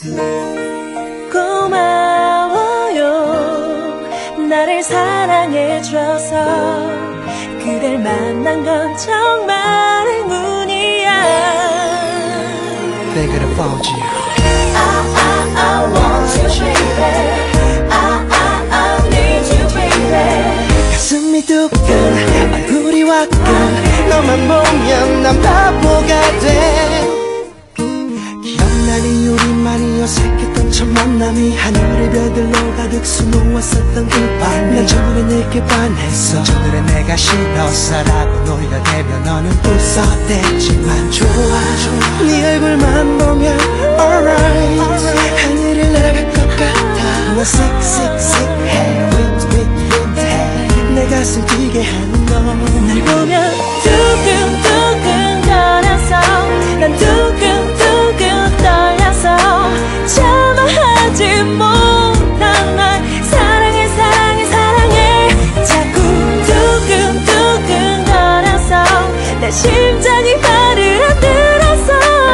고마워요 나를 사랑해줘서 그댈 만난 건 정말 행운이야 Think of the phone to you I want you baby I need you baby 가슴이 두근 얼굴이 화끈 너만 보면 난 바보가 돼 기억나니 우리만이 어색했던 첫 만남이 하늘의 별들로 가득 수놓았었던 그 밤 난 첫눈에 내게 반했어 첫눈에 내가 싫어서라고 놀려대며 너는 웃어댔지만 좋아 네 얼굴만 보면 alright 하늘을 날아갈 것 같아 너 씩씩씩해 윗윗윗해 내 가슴 뛰게 하는 너 날 보면 두근두근 거려서 난 두근두근 떨려서 참아 하지 못한 날 사랑해 사랑해 사랑해 자꾸 두근두근 거려서 내 심장이 발을 안 들어서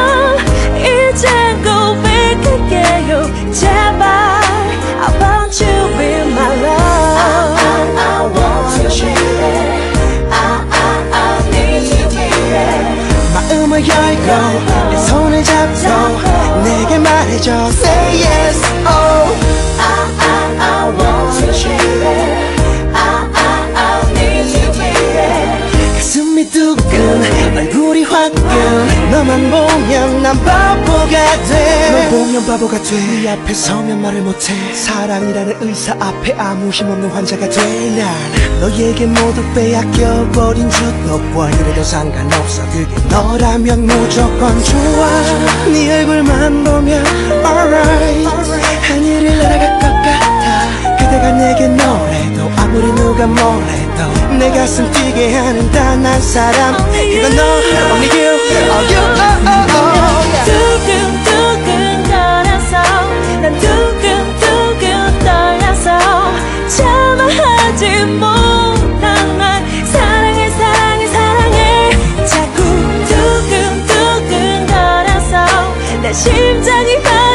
이젠 고백할게요 제발 I want you in my love I want you baby I need you baby 마음을 열고 내 손을 잡고 내게 말해줘 Say yes oh I want you baby I need you baby 가슴이 두근 얼굴이 화끈 너만 보면 난 바보가 돼널 보면 바보가 돼네 앞에 서면 말을 못해 사랑이라는 의사 앞에 아무 힘없는 환자가 돼 난 너에게 모두 빼앗겨버린 줄도 보아 그래도 상관없어 그게 너라면 무조건 좋아 네 얼굴만 보면 alright 하늘을 날아갈 것 같아 그대가 내게 노래도 아무리 누가 뭐래도 내 가슴 뛰게 하는 단 한 사람 그건 너 only you oh you oh oh oh 두근두근 거려서 난 두근두근 떨려서 참아 하지 못한 날 사랑해 사랑해 사랑해 자꾸 두근두근 거려서 내 심장이